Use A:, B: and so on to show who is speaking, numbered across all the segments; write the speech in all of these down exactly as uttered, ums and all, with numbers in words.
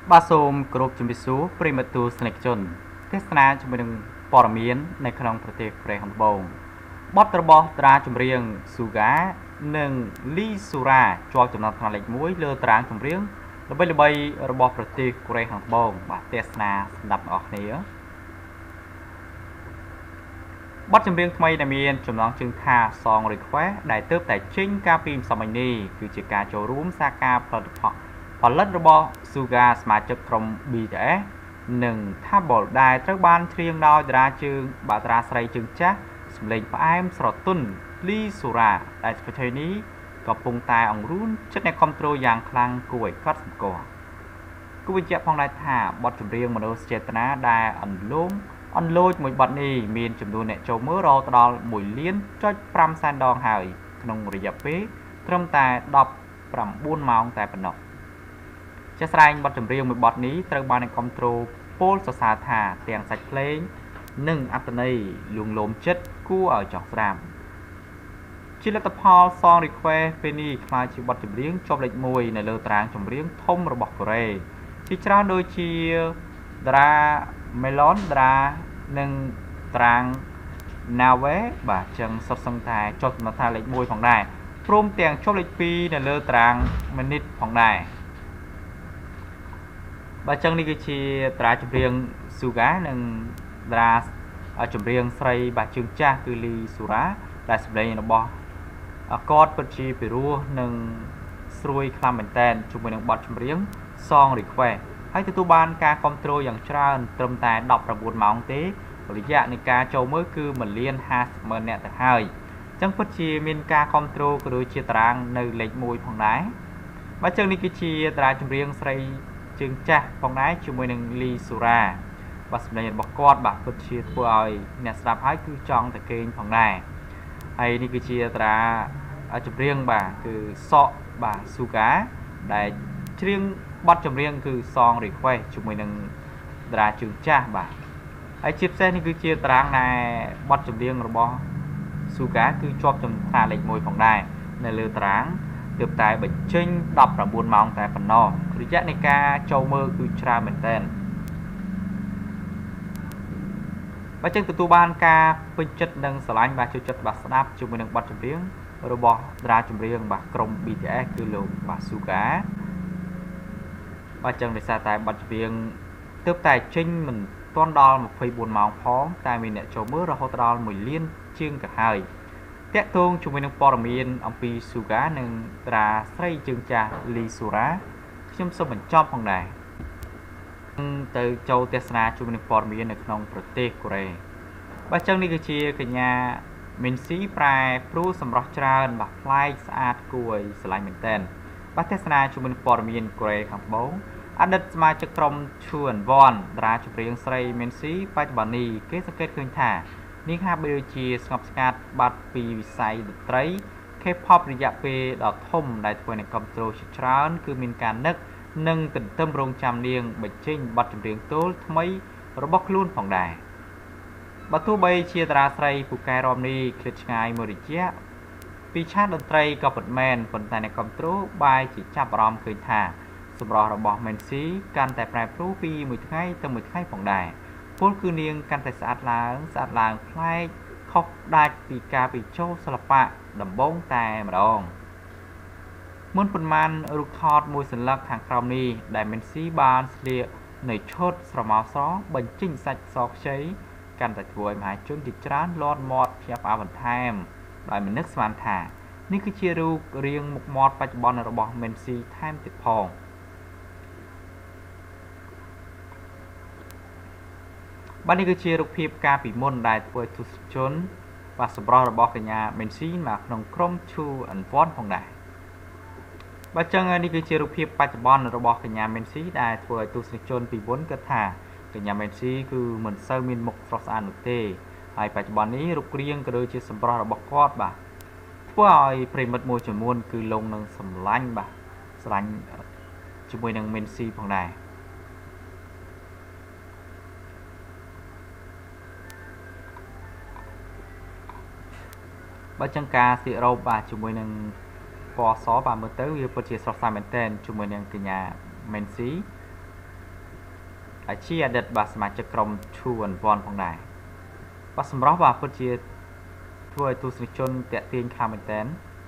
A: បាទសូមគោរពជំរាបសួរប្រិយមិត្តទស្សនិកជនទេសនាជាមួយនឹងព័ត៌មាននៅក្នុងប្រទេសកូរ៉េខាងត្បូងបទរបស់តារាចម្រៀង Suga និង Lee Sura ជាប់ចំណាត់ថ្នាក់លេខមួយលើតារាចម្រៀងល្បីៗរបស់ប្រទេសកូរ៉េខាងត្បូងបាទទេសនាស្ដាប់អ្នកគ្នាបទចម្រៀងថ្មីដែលមានចំណងជើងថា Song Request ដែលទើបតែចេញកាលពីម្សិលមិញនេះគឺជាការចូលរួមសហការផលិតផលផលិតរបស់ Suga សមាជិកក្រុម ប៊ី ទី អេស និង Table ដែលត្រូវបានច្រៀងដោយតារាជើងបាតារាស្រីជើងចាស់សម្លេងផ្អែមស្រទន់ Lee Sura ដែលស្ថិតនេះកំពុងតែអង្រួនចិត្តអ្នកគ្រប់គ្រងយ៉ាងខ្លាំងគួរឲ្យកត់សម្គាល់គូបញ្ជាក់ផងដែរថាបទចម្រៀងមនោសញ្ចេតនាដែលអន្លងអន្លូចមួយបទនេះមានចំនួនអ្នកចូលមើលរហូតដល់មួយលានចុចប្រាំសែនដងហើយក្នុងរយៈពេលត្រឹមតែដប់ប្រាំបួនម៉ោងតែប៉ុណ្ណោះជាស្រែងបទចម្រៀងមួយបទនេះត្រូវបានអ្នកគ្រប់គ្រងពោលសរសើរថាទាំងសាច់ភ្លេងនិងអត្ថន័យលួងលោមចិត្តគួរឲ្យចង់ស្ដាប់ជាលទ្ធផល Song Request ពេលនេះក្លាយជាបទចម្រៀងជាប់លេខមួយនៅលើតារាងចម្រៀងធំរបស់កូរ៉េជាច្រើនដូចជាតារា Melon តារានិងតារាង Nawe បាទចឹងសុទ្ធសឹងតែចុះចំណាត់ថ្នាក់លេខមួយផងដែរព្រមទាំងជាប់លេខពីរនៅលើតារាង Minute ផងដែរបាទចឹងនេះគឺជាតារាចម្រៀង Suga និងតារាចម្រៀងស្រីបាទជើងចាស់គឺ Lee Sura ដែលសម្លេងរបស់គាត់ពិតជាពិរោះនិងស្រួយខ្លាំងមែនទែនជាមួយនឹងបទចម្រៀង Song Request ហើយទទួលបានការគាំទ្រយ៉ាងច្រើនត្រឹមតែដប់ប្រាំបួនម៉ោងទេរយៈនៃការចូលមើលគឺមួយលានហាសិបម៉ឺននាក់ទៅហើយចឹងពិតជាមានការគាំទ្រក៏ដូចជាតារាងនៅលេខមួយផងដែរបាទចឹងនេះគឺជាតារាចម្រៀងស្រីជើងចាស់ផងដែរជាមួយនឹង Lee Sura បាទសម្លេងរបស់គាត់បាទពិតជាធ្វើឲ្យអ្នកស្ដាប់ហើយគឺចង់តែគេងផងដែរហើយនេះគឺជាតារាចម្រៀងបាទគឺសក់បាទ Suga ដែលច្រៀងបទចម្រៀងគឺ Song Request ជាមួយនឹងតារាជើងចាស់បាទហើយជាពិសេសនេះគឺជាតារាងដែលបទចម្រៀងរបស់ Suga គឺជាប់ចំណាត់ថ្នាក់លេខមួយផងដែរនៅលើតារាងទើបតែបញ្ចេញដប់ប្រាំបួនម៉ោងតែប៉ុណ្ណោះរយៈនៃការចូលមើលគឺច្រើនមែនទែនបើចឹងទទួលបានការពេញចិត្តនិងស្រឡាញ់បាទចូលចិត្តបាទស្ដាប់ជាមួយនឹងបទចម្រៀងរបស់តារាចម្រៀងបាទក្រុម ប៊ី ទី អេស គឺលោកបាទ Suga បាទចឹងដោយសារតែបទចម្រៀងទើបតែចេញមិនទាន់ដល់ម្ភៃបួនម៉ោងផងតែមានអ្នកចូលមើលរហូតដល់មួយលានជាងទៅហើយតាក់ទងជាមួយនឹងព័ត៌មានអំពី Suga និងតារាស្រីជើងចាស់ Lee Sura ខ្ញុំសូមបញ្ចប់ផងដែរទៅចូលទស្សនាជាមួយនឹងព័ត៌មាននៅក្នុងប្រទេសកូរ៉េបាទចឹងនេះគឺជាកញ្ញា Minsi ប្រែព្រួសម្រស់ច្រើនបាទប្លែកស្អាតគួរឲ្យស្រឡាញ់មែនទែនបាទទស្សនាជាមួយនឹងព័ត៌មានកូរ៉េខាងត្បូងអតីតសមាជិកក្រុម Chuan Won តារាចម្រៀងស្រី Minsi បច្ចុប្បន្ននេះគេសង្កេតឃើញថានេះហាក់បីដូចជាស្ងប់ស្ងាត់បាត់ពីវិស័យតន្ត្រី K-pop រយៈពេលដ៏ធំដែលធ្វើឲ្យគ្រប់គ្រងជាច្រើនគឺមានការនឹកនិងទន្ទឹមរង់ចាំនាងបញ្ចេញបទចម្រៀងទោលថ្មីរបស់ខ្លួនផងដែរបើទោះបីជាតារាស្រីពូកែរ៉មនេះឃ្លាតឆ្ងាយមួយរយៈពីឆាកតន្ត្រីក៏ពិតមែនប៉ុន្តែអ្នកគ្រប់គ្រងបែរជាចាប់អារម្មណ៍ឃើញថាសម្រស់របស់ Minsi កាន់តែប្រែប្រួលពីមួយថ្ងៃទៅមួយថ្ងៃផងដែរពលគឺនាងកាន់តែស្អាតឡើងស្អាតឡើងប្លែកខុសដាច់ពីការពីចូលសិល្បៈដំបូងតែម្ដងមុនប៉ុន្មានរូបថតមួយសន្លឹកខាងក្រោមនេះដែល Minsi បានស្លៀកនៅឈុតស្រមោលស្របញ្ចេញសាច់សខ្ចីកាន់តែធ្វើឲ្យមហាជនជាច្រើនលាន់មាត់ភ្ញាក់ផ្អើលបន្ថែមដោយមិននឹកស្មានថានេះគឺជារូបរាងមុខមាត់បច្ចុប្បន្នរបស់ Minsi ថែមទៀតផងបាទនេះគឺជារូបភាពកាលពីមុនដែលធ្វើឲ្យទស្សនិកជនបាទសម្រស់របស់កញ្ញា Minsi មកក្នុងក្រុម Chuan Won ផងដែរបាទចឹងនេះគឺជារូបភាពបច្ចុប្បន្នរបស់កញ្ញា Minsi ដែលធ្វើឲ្យទស្សនិកជនពីមុនគិតថាកញ្ញា Minsi គឺមិនសូវមានមុខស្រស់ស្អាតនោះទេហើយបច្ចុប្បន្ននេះរូបរាងក៏ដូចជាសម្រស់របស់គាត់បាទធ្វើឲ្យប្រិមិត្តមួយចំនួនគឺលងនឹងសម្លាញ់បាទស្រឡាញ់ជាមួយនឹង Minsi ផងដែរបើចឹងការស្លៀករ៉ូបបាទជាមួយនឹងពណ៌សបាទមើលទៅវាពិតជាស្រស់ស្អាតមែនទែនជាមួយនឹងកញ្ញា Minsi ជាអតីតបាទសមាជិកក្រុម Two and One ផងដែរបាទសម្រាប់បាទពិតជាធ្វើឲ្យទស្សនិកជនតាក់ទាញខ្លាំងមែនតើ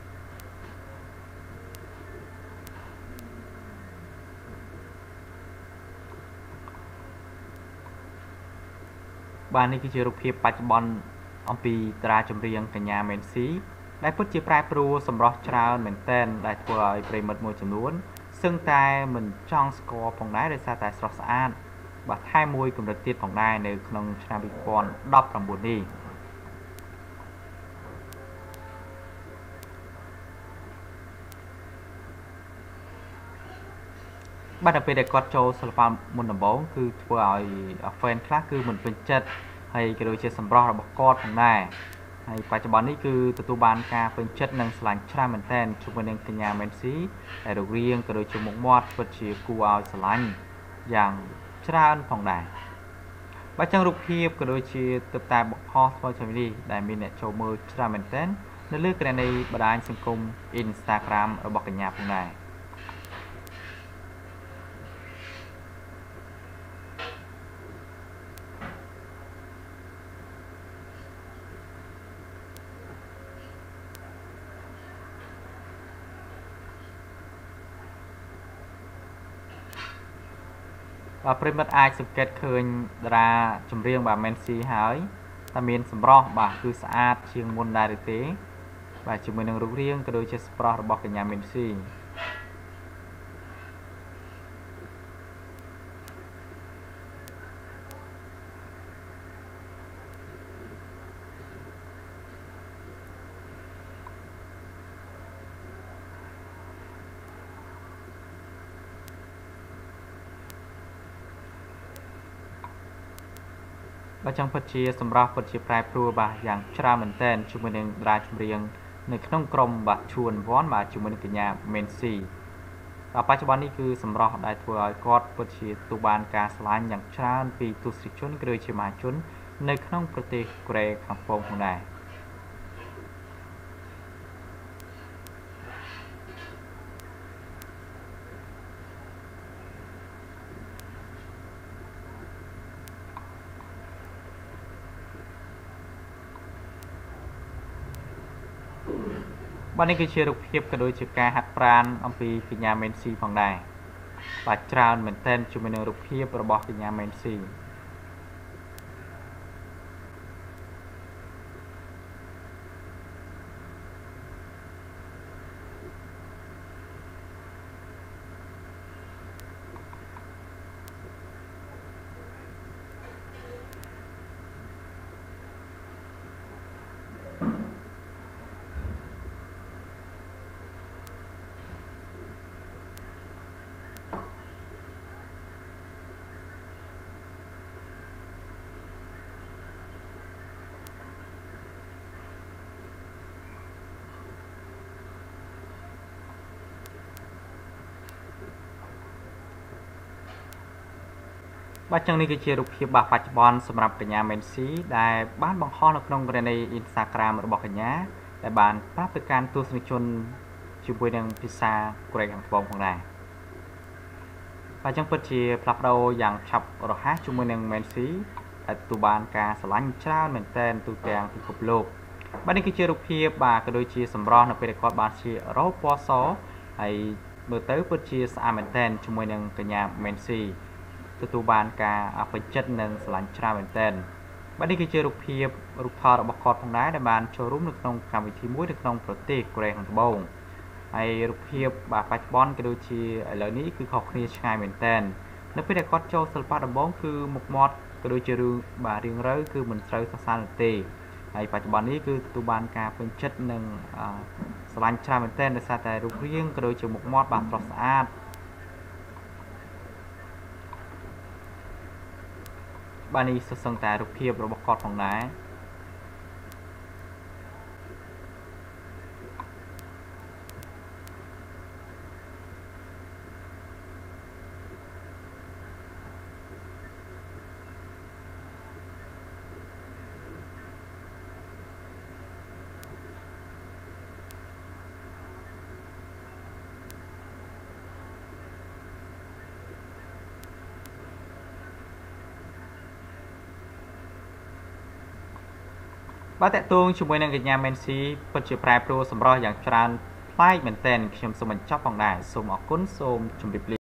A: បាទនេះគឺជារូបភាពបច្ចុប្បន្នអំពីតារាចម្រៀងកញ្ញាមេនស៊ីដែលពិតជាប្រែប្រួលសម្រស់ច្រើនមែនទែនដែលធ្វើឲ្យប្រិមិត្តមួយចំនួនសឹងតែមិនចង់ស្គាល់ផងដែរដោយសារតែស្រស់ស្អាតបាទថែមមួយកម្រិតទៀតផងដែរនៅក្នុងឆ្នាំពីរពាន់ដប់ប្រាំបួននេះបាទដល់ពេលដែលគាត់ចូលសិល្បៈមុនដំបូងគឺធ្វើឲ្យ fan ខ្លះគឺមិនពេញចិត្តហើយក៏ដូចជាសម្រស់របស់គាត់ផងដែរហើយបច្ចុប្បន្ននេះគឺទទួលបានការពេញចិត្តនិងស្រឡាញ់ច្រើនមែនទែនជាមួយនឹងកញ្ញាមេនស៊ីដែលរូបរាងក៏ដូចជាមុខមាត់ពិតជាគួរឲ្យស្រឡាញ់យ៉ាងច្រើនផងដែរបាទចឹងរូបភាពក៏ដូចជាទឹកតែបង្ហោះធ្វើជំនេះដែលមានអ្នកចូលមើលច្រើនមែនទែននៅលើក្រណីបណ្ដាញសង្គម Instagram របស់កញ្ញាផងដែរបាទប្រិមិត្តអាចសង្កេតឃើញតារាចម្រៀងបាទមេនស៊ីហើយតែមានសម្រស់បាទគឺស្អាតជាងមុនដែរឬទេបាទជាមួយនឹងរូបរាងក៏ដូចជាសម្រស់របស់កញ្ញាមេនស៊ីបាទចឹងពិតជាសម្រាប់ពិតជាប្រែប្រួលបាទយ៉ាងច្រើនមែនទែនជាមួយនឹងតារាចម្រៀងនៅក្នុងក្រុមបាទជួនវ៉ាន់បាទជាមួយនឹងកញ្ញាមេនស៊ីបាទបច្ចុប្បន្ននេះគឺសម្រស់ដែលធ្វើឲ្យគាត់ពិតជាទទួលបានការស្រឡាញ់យ៉ាងច្រើនពីទស្សនិកជនក៏ដូចជាមហាជននៅក្នុងប្រទេសកូរ៉េខាងត្បូងផងដែរបាទនេះគឺជារូបភាពក៏ដូចជាការហាត់ប្រាណអំពីកញ្ញាមេនស៊ីផងដែរបាទច្រើនមែនទែនជាមួយនឹងរូបភាពរបស់កញ្ញាមេនស៊ីបាទចឹងនេះគឺជារូបភាពបាទបច្ចុប្បន្នសម្រាប់កញ្ញាមេនស៊ីដែលបានបង្ហោះនៅក្នុងក្រណី Instagram របស់កញ្ញាដែលបានប្រាប់ទៅកាន់ទស្សនិកជនជាមួយនឹងភាសាកូរ៉េខាងត្បូងផងដែរបាទចឹងពិតជាផ្លាស់ប្ដូរយ៉ាងឆាប់រហ័សជាមួយនឹងមេនស៊ីដែលទទួលបានការស្រឡាញ់ច្រើនមែនទែនទូទាំងពិភពលោកបាទនេះគឺជារូបភាពបាទក៏ដូចជាសម្រស់នៅពេលដែលគាត់បានជារ៉ូពណ៌សហើយមើលទៅពិតជាស្អាតមែនទែនជាមួយនឹងកញ្ញាមេនស៊ីទទួលបានការពេញចិត្តនិងស្រឡាញ់ច្រើនមែនទែនបាទនេះគឺជារូបភាពរូបថតរបស់គាត់ផងដែរដែលបានចូលរួមនៅក្នុងកម្មវិធីមួយនៅក្នុងប្រទេសកូរ៉េខាងត្បូងហើយរូបភាពបាទបច្ចុប្បន្នក៏ដូចជាឥឡូវនេះគឺខុសគ្នាឆ្ងាយមែនទែននៅពេលដែលគាត់ចូលសិល្បៈដំបូងគឺមុខមាត់ក៏ដូចជារឿងបាទរៀងរៅគឺមិនត្រូវសរសើរនោះទេហើយបច្ចុប្បន្ននេះគឺទទួលបានការពេញចិត្តនិងស្រឡាញ់ច្រើនមែនទែនដោយសារតែរូបរាងក៏ដូចជាមុខមាត់បាទស្រស់ស្អាតបាទនេះសុទ្ធសឹងតែរូបភាពរបស់គាត់ផងដែរបាទតើតួងជាមួយនឹងកញ្ញាមេនស៊ីពិតជាប្រែប្រួលសម្រស់យ៉ាងច្រើនប្លែកមែនទែនខ្ញុំសូមបញ្ចប់ផងដែរសូមអរគុណសូមជម្រាបលា